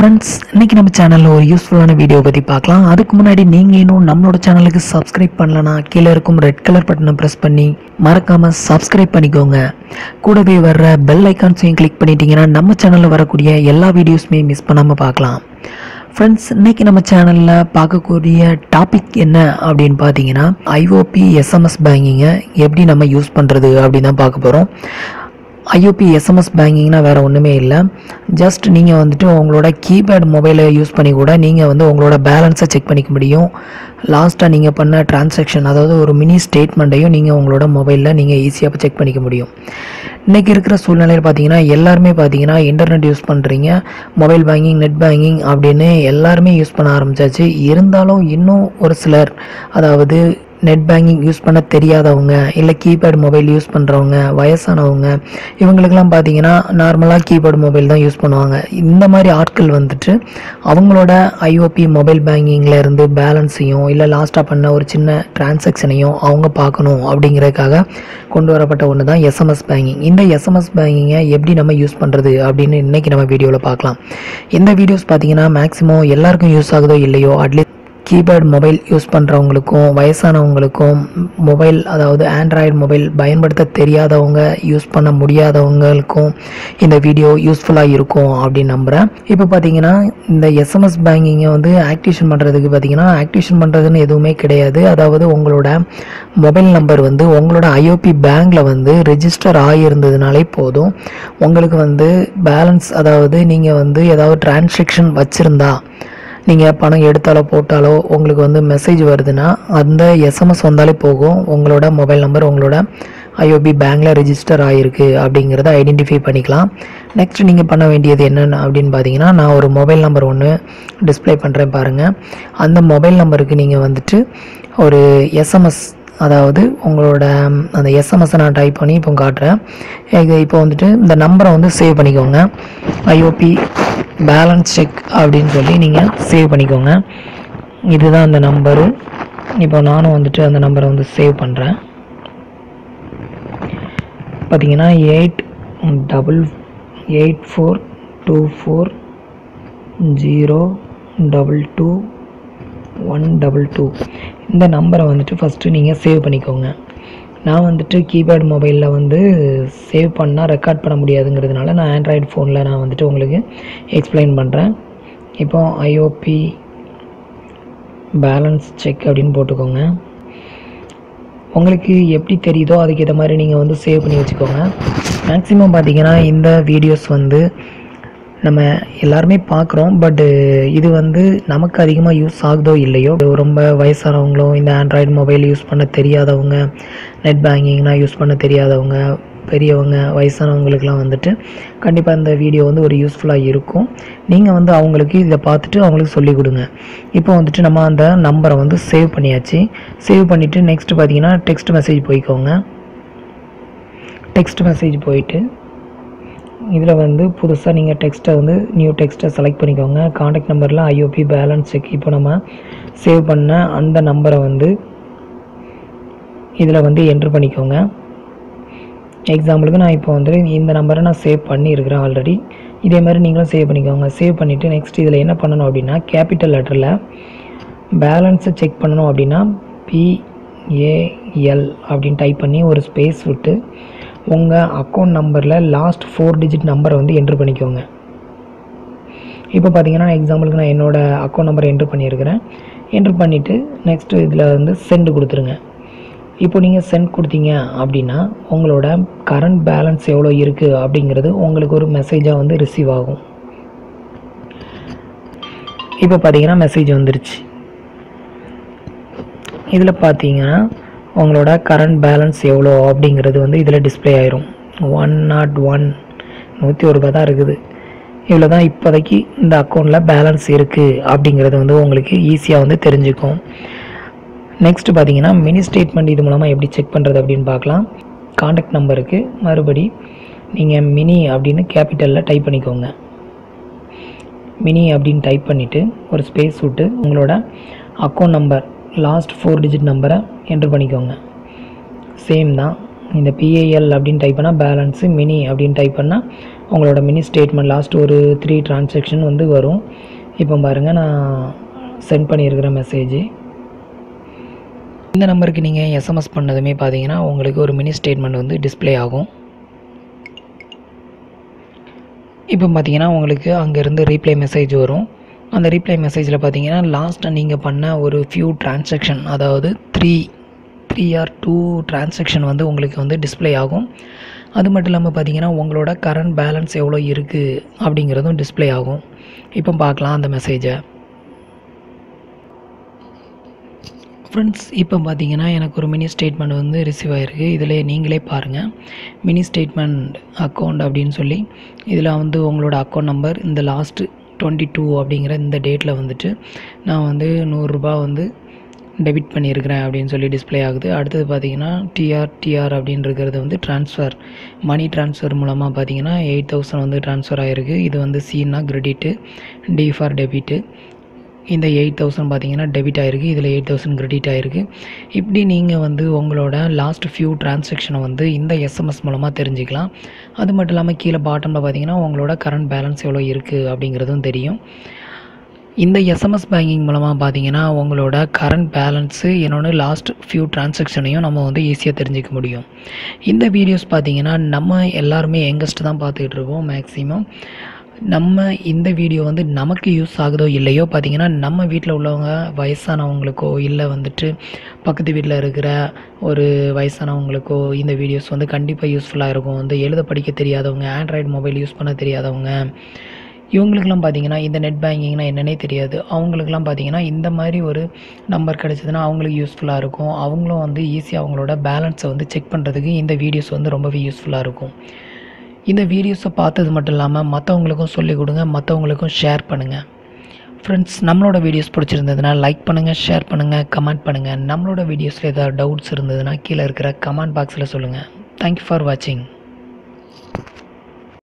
Friends, இன்னைக்கு நம்ம சேனலில் ஒரு யூஸ்ஃபுல்லான வீடியோ பற்றி பார்க்கலாம். அதுக்கு முன்னாடி நீங்கள் இன்னும் நம்மளோட சேனலுக்கு சப்ஸ்கிரைப் பண்ணலனா கீழே இருக்கும் ரெட் கலர் பட்டனை ப்ரெஸ் பண்ணி மறக்காமல் சப்ஸ்கிரைப் பண்ணிக்கோங்க. கூடவே வர்ற பெல் ஐக்கான்ஸையும் கிளிக் பண்ணிட்டீங்கன்னா நம்ம சேனலில் வரக்கூடிய எல்லா வீடியோஸுமே மிஸ் பண்ணாமல் பார்க்கலாம். ஃப்ரெண்ட்ஸ், இன்றைக்கி நம்ம சேனலில் பார்க்கக்கூடிய டாபிக் என்ன அப்படின்னு பார்த்தீங்கன்னா, ஐஓபி எஸ்எம்எஸ் பேங்கிங்கை எப்படி நம்ம யூஸ் பண்ணுறது அப்படின்னு தான் பார்க்க போகிறோம். ஐஓபி எஸ்எம்எஸ் பேங்கிங்னா வேறு ஒன்றுமே இல்லை. ஜஸ்ட் நீங்கள் வந்துட்டு உங்களோட கீபேட் மொபைலை யூஸ் பண்ணி கூட நீங்கள் வந்து உங்களோட பேலன்ஸை செக் பண்ணிக்க முடியும். லாஸ்ட்டாக நீங்கள் பண்ண டிரான்சாக்ஷன், அதாவது ஒரு மினி ஸ்டேட்மெண்ட்டையும் நீங்கள் உங்களோட மொபைலில் நீங்கள் ஈஸியாக செக் பண்ணிக்க முடியும். இன்றைக்கி இருக்கிற சூழ்நிலையில் பார்த்தீங்கன்னா எல்லாருமே பார்த்தீங்கன்னா இன்டர்நெட் யூஸ் பண்ணுறீங்க, மொபைல் பேங்கிங், நெட் பேங்கிங் அப்படின்னு எல்லாருமே யூஸ் பண்ண ஆரம்பித்தாச்சு. இருந்தாலும் இன்னும் ஒரு சிலர், அதாவது நெட் பேங்கிங் யூஸ் பண்ண தெரியாதவங்க, இல்லை கீபேட் மொபைல் யூஸ் பண்ணுறவங்க, வயசானவங்க, இவங்களுக்கெல்லாம் பார்த்தீங்கன்னா நார்மலாக கீபேட் மொபைல் தான் யூஸ் பண்ணுவாங்க. இந்த மாதிரி ஆட்கள் வந்துட்டு அவங்களோட ஐஓபி மொபைல் பேங்கிங்கில் இருந்து பேலன்ஸையும் இல்லை லாஸ்ட்டாக பண்ண ஒரு சின்ன டிரான்சாக்ஷனையும் அவங்க பார்க்கணும் அப்படிங்கிறதுக்காக கொண்டு வரப்பட்ட ஒன்று தான் எஸ்எம்எஸ் பேங்கிங். இந்த எஸ்எம்எஸ் பேங்கிங்கை எப்படி நம்ம யூஸ் பண்ணுறது அப்படின்னு இன்றைக்கி நம்ம வீடியோவில் பார்க்கலாம். இந்த வீடியோஸ் பார்த்தீங்கன்னா மேக்ஸிமம் எல்லாருக்கும் யூஸ் ஆகுதோ இல்லையோ, அட்லீஸ்ட் கீபேட் மொபைல் யூஸ் பண்ணுறவங்களுக்கும் வயசானவங்களுக்கும் மொபைல், அதாவது ஆண்ட்ராய்டு மொபைல் பயன்படுத்த தெரியாதவங்க, யூஸ் பண்ண முடியாதவங்களுக்கும் இந்த வீடியோ யூஸ்ஃபுல்லாக இருக்கும் அப்படின்னு நம்புகிறேன். இப்போ பார்த்தீங்கன்னா இந்த எஸ்எம்எஸ் பேங்கிங்கை வந்து ஆக்டிவேஷன் பண்ணுறதுக்கு பார்த்தீங்கன்னா ஆக்டிவேஷன் பண்ணுறதுன்னு எதுவுமே கிடையாது. அதாவது உங்களோட மொபைல் நம்பர் வந்து உங்களோட ஐஓபி பேங்கில் வந்து ரெஜிஸ்டர் ஆகியிருந்ததுனாலே போதும். உங்களுக்கு வந்து பேலன்ஸ், அதாவது நீங்கள் வந்து ஏதாவது டிரான்சாக்ஷன் வச்சுருந்தா, நீங்கள் பணம் எடுத்தாலோ போட்டாலோ உங்களுக்கு வந்து மெசேஜ் வருதுன்னா அந்த எஸ்எம்எஸ் வந்தாலே போகும், உங்களோட மொபைல் நம்பர் உங்களோட ஐஓபி பேங்கில் ரெஜிஸ்டர் ஆகிருக்கு அப்படிங்கிறத ஐடென்டிஃபை பண்ணிக்கலாம். நெக்ஸ்ட் நீங்கள் பண்ண வேண்டியது என்னென்னு அப்படின்னு பார்த்தீங்கன்னா, நான் ஒரு மொபைல் நம்பர் ஒன்று டிஸ்பிளே பண்ணுறேன் பாருங்கள். அந்த மொபைல் நம்பருக்கு நீங்கள் வந்துட்டு ஒரு எஸ்எம்எஸ், அதாவது உங்களோட அந்த எஸ்எம்எஸ்ஸை நான் டைப் பண்ணி இப்போ காட்டுறேன். இப்போ வந்துட்டு இந்த நம்பரை வந்து சேவ் பண்ணிக்கோங்க. ஐஓபி பேலன்ஸ் செக் அப்படின்னு சொல்லி நீங்கள் சேவ் பண்ணிக்கோங்க. இதுதான் அந்த நம்பரு. இப்போ நானும் வந்துட்டு அந்த நம்பரை வந்து சேவ் பண்ணுறேன். பார்த்தீங்கன்னா 888424022122 இந்த நம்பரை வந்துட்டு ஃபஸ்ட்டு நீங்கள் சேவ் பண்ணிக்கோங்க. நான் வந்துட்டு கீபேட் மொபைலில் வந்து சேவ் பண்ணால் ரெக்கார்ட் பண்ண முடியாதுங்கிறதுனால நான் ஆண்ட்ராய்டு ஃபோனில் நான் வந்துட்டு உங்களுக்கு எக்ஸ்பிளைன் பண்ணுறேன். இப்போ ஐஓபி பேலன்ஸ் செக் அப்படின்னு போட்டுக்கோங்க. உங்களுக்கு எப்படி தெரியுதோ அதுக்கேற்ற மாதிரி நீங்கள் வந்து சேவ் பண்ணி வச்சுக்கோங்க. மேக்ஸிமம் பார்த்தீங்கன்னா இந்த வீடியோஸ் வந்து நம்ம எல்லாருமே பார்க்குறோம், பட்டு இது வந்து நமக்கு அதிகமாக யூஸ் ஆகுதோ இல்லையோ, ரொம்ப வயசானவங்களும், இந்த ஆண்ட்ராய்டு மொபைல் யூஸ் பண்ண தெரியாதவங்க, நெட் பேங்கிங்னால் யூஸ் பண்ண தெரியாதவங்க, பெரியவங்க, வயசானவங்களுக்கெலாம் வந்துட்டு கண்டிப்பாக இந்த வீடியோ வந்து ஒரு யூஸ்ஃபுல்லாக இருக்கும். நீங்கள் வந்து அவங்களுக்கு இதை பார்த்துட்டு அவங்களுக்கு சொல்லிக் கொடுங்க. இப்போ வந்துட்டு நம்ம அந்த நம்பரை வந்து சேவ் பண்ணியாச்சு. சேவ் பண்ணிவிட்டு நெக்ஸ்ட் பார்த்தீங்கன்னா டெக்ஸ்ட் மெசேஜ் போய்க்கோங்க. டெக்ஸ்ட் மெசேஜ் போயிட்டு இதில் வந்து புதுசாக நீங்கள் டெக்ஸ்ட்டை வந்து நியூ டெக்ஸ்ட்டை செலக்ட் பண்ணிக்கோங்க. காண்டாக்ட் நம்பரில் ஐஓபி பேலன்ஸ் செக், இப்போ நம்ம சேவ் பண்ண அந்த நம்பரை வந்து இதில் வந்து என்ட்ரு பண்ணிக்கோங்க. எக்ஸாம்பிளுக்கு நான் இப்போ வந்து இந்த நம்பரை நான் சேவ் பண்ணியிருக்கிறேன் ஆல்ரெடி. இதே மாதிரி நீங்களும் சேவ் பண்ணிக்கோங்க. சேவ் பண்ணிவிட்டு நெக்ஸ்ட் இதில் என்ன பண்ணணும் அப்படின்னா, கேபிட்டல் லெட்டரில் பேலன்ஸை செக் பண்ணணும் அப்படின்னா PAL அப்படின்னு டைப் பண்ணி ஒரு ஸ்பேஸ் விட்டு உங்கள் அக்கௌண்ட் நம்பரில் லாஸ்ட் 4 டிஜிட் நம்பரை வந்து என்ட்ரு பண்ணிக்கோங்க. இப்போ பார்த்தீங்கன்னா எக்ஸாம்பிளுக்கு நான் என்னோடய அக்கௌண்ட் நம்பரை என்ட்ரு பண்ணியிருக்கிறேன். என்ட்ரு பண்ணிவிட்டு நெக்ஸ்ட்டு இதில் வந்து சென்ட் கொடுத்துருங்க. இப்போ நீங்கள் சென்ட் கொடுத்தீங்க அப்படின்னா உங்களோட கரண்ட் பேலன்ஸ் எவ்வளோ இருக்குது அப்படிங்கிறது உங்களுக்கு ஒரு மெசேஜாக வந்து ரிசீவ் ஆகும். இப்போ பார்த்தீங்கன்னா மெசேஜ் வந்துருச்சு. இதில் பார்த்தீங்கன்னா உங்களோட கரண்ட் பேலன்ஸ் எவ்வளோ அப்படிங்கிறது வந்து இதில் டிஸ்பிளே ஆயிரும். 101 தான் இருக்குது. இவ்வளோ தான் இப்போதைக்கு இந்த அக்கௌண்ட்டில் பேலன்ஸ் இருக்குது அப்படிங்கிறது வந்து உங்களுக்கு ஈஸியாக வந்து தெரிஞ்சுக்கும். நெக்ஸ்ட்டு பார்த்தீங்கன்னா மினி ஸ்டேட்மெண்ட் இது மூலமாக எப்படி செக் பண்ணுறது அப்படின்னு பார்க்கலாம். காண்டாக்ட் நம்பருக்கு மறுபடி நீங்கள் மினி அப்படின்னு கேபிட்டலில் டைப் பண்ணிக்கோங்க. மினி அப்படின்னு டைப் பண்ணிவிட்டு ஒரு ஸ்பேஸ் விட்டு உங்களோட அக்கௌண்ட் நம்பர் லாஸ்ட் 4 டிஜிட் நம்பரை என்ட்ரு பண்ணிக்கோங்க. சேம் தான், இந்த PAL அப்படின்னு டைப் பண்ணால் பேலன்ஸு, மினி அப்படின்னு டைப் பண்ணால் உங்களோட மினி ஸ்டேட்மெண்ட் லாஸ்ட் ஒரு 3 டிரான்சாக்ஷன் வந்து வரும். இப்போ பாருங்கள், நான் சென்ட் பண்ணியிருக்கிற மெசேஜ். இந்த நம்பருக்கு நீங்கள் எஸ்எம்எஸ் பண்ணதுமே பார்த்தீங்கன்னா உங்களுக்கு ஒரு மினி ஸ்டேட்மெண்ட் வந்து டிஸ்ப்ளே ஆகும். இப்போ பார்த்தீங்கன்னா உங்களுக்கு அங்கேருந்து ரீப்ளை மெசேஜ் வரும். அந்த ரீப்ளை மெசேஜில் பார்த்தீங்கன்னா லாஸ்ட்டாக நீங்கள் பண்ண ஒரு ஃபியூ டிரான்சாக்ஷன், அதாவது 3 or 2 டிரான்சாக்ஷன் வந்து உங்களுக்கு வந்து டிஸ்ப்ளே ஆகும். அது மட்டும் இல்லாமல் பார்த்தீங்கன்னா உங்களோட கரண்ட் பேலன்ஸ் எவ்வளோ இருக்குது அப்படிங்கிறதும் டிஸ்ப்ளே ஆகும். இப்போ பார்க்கலாம் அந்த மெசேஜை. ஃப்ரெண்ட்ஸ், இப்போ பார்த்தீங்கன்னா எனக்கு ஒரு மினி ஸ்டேட்மெண்ட் வந்து ரிசீவ் ஆகிருக்கு. இதில் நீங்களே பாருங்கள், மினி ஸ்டேட்மெண்ட் அக்கௌண்ட் அப்படின்னு சொல்லி இதில் வந்து உங்களோட அக்கௌண்ட் நம்பர், இந்த லாஸ்ட்டு 22 அப்படிங்கிற இந்த டேட்டில் வந்துட்டு நான் வந்து 100 ரூபா வந்து டெபிட் பண்ணியிருக்கிறேன் அப்படின்னு சொல்லி டிஸ்ப்ளே ஆகுது. அடுத்தது பார்த்தீங்கன்னா டிஆர் அப்படின்னு இருக்கிறது வந்து ட்ரான்ஸ்ஃபர், மணி ட்ரான்ஸ்ஃபர் மூலமாக பார்த்தீங்கன்னா 8000 வந்து ட்ரான்ஸ்ஃபர் ஆகிருக்கு. இது வந்து சின்னா கிரெடிட்டு, டி ஃபார் டெபிட்டு. இந்த 8000 பார்த்தீங்கன்னா டெபிட் ஆகிருக்கு, இதில் 8000 கிரெடிட் ஆகிருக்கு. இப்படி நீங்கள் வந்து உங்களோட லாஸ்ட் ஃபியூ டிரான்சாக்ஷனை வந்து இந்த எஸ்எம்எஸ் மூலமாக தெரிஞ்சுக்கலாம். அது மட்டும் இல்லாமல் கீழே பாட்டமில் பார்த்தீங்கன்னா உங்களோட கரண்ட் பேலன்ஸ் எவ்வளோ இருக்குது அப்படிங்கிறதும் தெரியும். இந்த எஸ்எம்எஸ் பேங்கிங் மூலமாக பார்த்தீங்கன்னா உங்களோட கரண்ட் பேலன்ஸு என்னொன்று லாஸ்ட் ஃபியூ டிரான்சாக்ஷனையும் நம்ம வந்து ஈஸியாக தெரிஞ்சிக்க முடியும். இந்த வீடியோஸ் பார்த்தீங்கன்னா நம்ம எல்லாருமே யங்கஸ்ட் தான் பார்த்துக்கிட்டு இருக்கோம். மேக்ஸிமம் நம்ம இந்த வீடியோ வந்து நமக்கு யூஸ் ஆகுதோ இல்லையோ பார்த்தீங்கன்னா நம்ம வீட்டில் உள்ளவங்க வயசானவங்களுக்கோ இல்லை வந்துட்டு பக்கத்து வீட்டில் இருக்கிற ஒரு வயசானவங்களுக்கோ இந்த வீடியோஸ் வந்து கண்டிப்பாக யூஸ்ஃபுல்லாக இருக்கும். வந்து எழுத படிக்க தெரியாதவங்க, ஆண்ட்ராய்டு மொபைல் யூஸ் பண்ண தெரியாதவங்க, இவங்களுக்கெல்லாம் பார்த்தீங்கன்னா இந்த நெட் பேங்கிங்னா என்னன்னே தெரியாது. அவங்களுக்கெல்லாம் பார்த்தீங்கன்னா இந்த மாதிரி ஒரு நம்பர் கிடச்சதுன்னா அவங்களுக்கு யூஸ்ஃபுல்லாக இருக்கும். அவங்களும் வந்து ஈஸியாக அவங்களோட பேலன்ஸை வந்து செக் பண்ணுறதுக்கு இந்த வீடியோஸ் வந்து ரொம்பவே யூஸ்ஃபுல்லாக இருக்கும். இந்த வீடியோஸை பார்த்தது மட்டும் இல்லாமல் மற்றவங்களுக்கும் சொல்லிக் கொடுங்க, மற்றவங்களுக்கும் ஷேர் பண்ணுங்கள். ஃப்ரெண்ட்ஸ், நம்மளோட வீடியோஸ் பிடிச்சிருந்ததுன்னா லைக் பண்ணுங்கள், ஷேர் பண்ணுங்கள், கமெண்ட் பண்ணுங்கள். நம்மளோட வீடியோஸில் ஏதாவது டவுட்ஸ் இருந்ததுன்னா கீழே இருக்கிற கமெண்ட் பாக்ஸில் சொல்லுங்கள். தேங்க்யூ ஃபார் வாட்சிங்.